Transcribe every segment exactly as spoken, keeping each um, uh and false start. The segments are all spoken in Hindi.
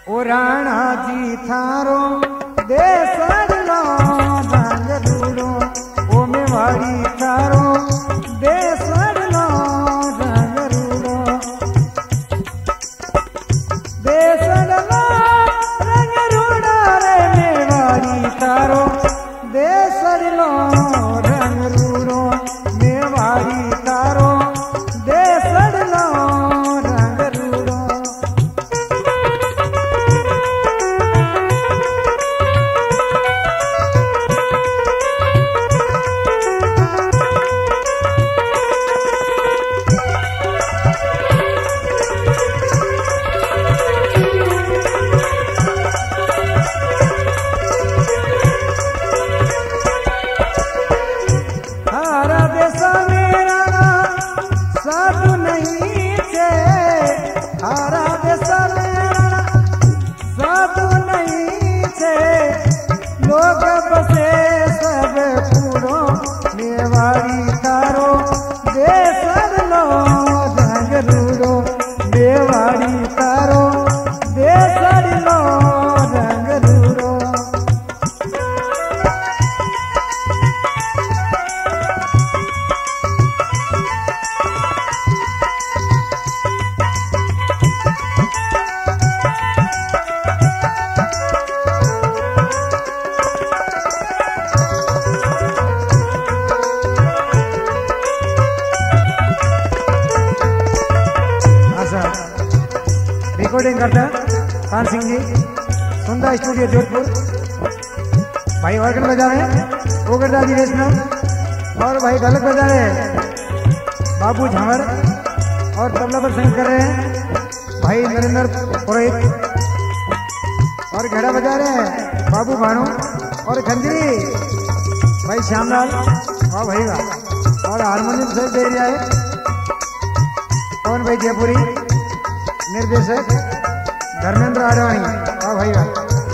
ओ राणा जी थारो देसर लो रंग रूड़ो, ओ मेवाड़ी थारो देसर लो रंग रूड़ो, देसर लो रंग रूड़ो रे मेवाड़ी थारो देसर लो रंग रूड़ो, मेवाड़ी थारो देसर लो रंग रूड़ो। हारा देसा मेरा साधु नहीं छे, हारा देसा मेरा साधु नहीं छे, लोग बसे सब पूरो, मेवाड़ी तारो देसर लो रंग रूड़ो, मेवाड़ी तारो देसर लो रंग रूड़ो। रिकॉर्डिंग करता कान सिंह जी, सुंदर स्टूडियो जोधपुर। भाई ऑर्गन बजा रहे हैं ओगरदा जी वैष्णव, और भाई ढोलक बजा रहे हैं बाबू झावर, और तबला पर संग कर रहे हैं भाई नरेंद्र पुरोहित, और घड़ा बजा रहे हैं बाबू भानु, और खंजरी भाई श्यामलाल, और भाई और हारमोनियम से दे रहा है पवन भाई जयपुरी, निर्देशक धर्मेंद्र आडवाणी। वाह भाई वाह,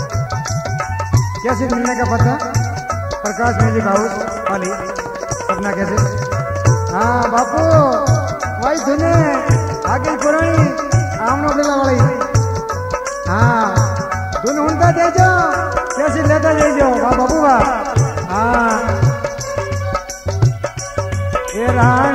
कैसे मिलने का पता, प्रकाश म्यूजिक हाउस वाली सपना कैसे। हाँ बापू भाई धुने आगे पुरानी आमनो बिला वाली, हाँ धुन उनका दे जो कैसे लेता दे जो। वाह बाबू वाह, हाँ ये रहा